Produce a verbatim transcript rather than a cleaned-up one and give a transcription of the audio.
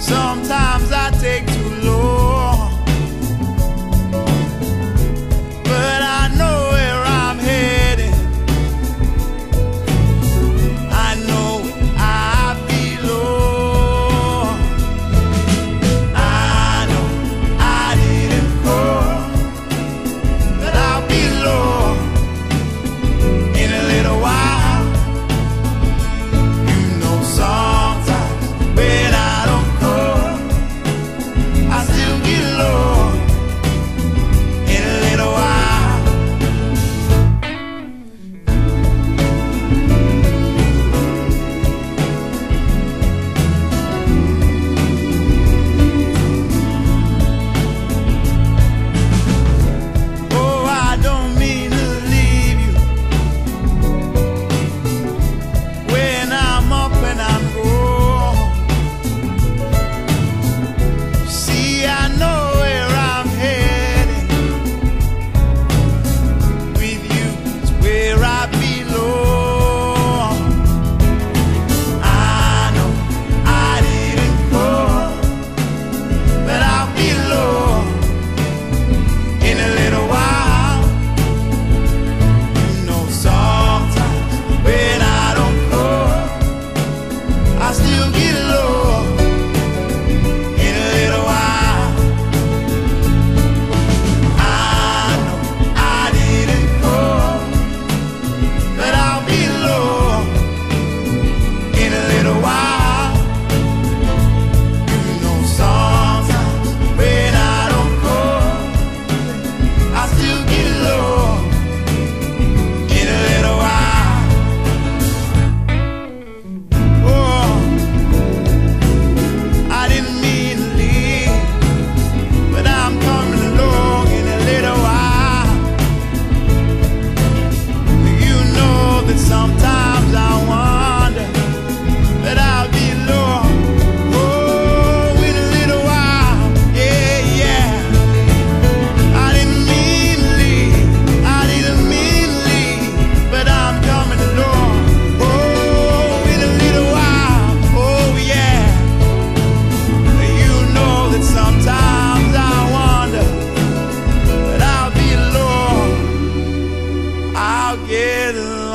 Sometimes I take too long, but I know where I'm heading. I know I belong. I know I didn't fall, but I'll belong in a little while. You know, sometimes when I don't call, I still get low in a little while. Oh, I don't mean to leave you when I'm up and I'm wrong. See, I know where I'm heading. With you is where I belong. I know I didn't fall, but I'll belong in a little while. You know, sometimes when I don't call, I still get low in a little while. I know I didn't call, but I'll be low in a little while. You know, sometimes when I don't call, I still get low in a little while. Oh, I didn't mean to leave, but I'm coming along in a little while. You know that sometimes I wonder that I'll be low. Oh, in a little while. Yeah, yeah. I didn't mean to leave, I didn't mean to leave, but I'm coming along. Oh, in a little while. Oh, yeah. You know that sometimes I wonder that I'll be alone. I'll get along.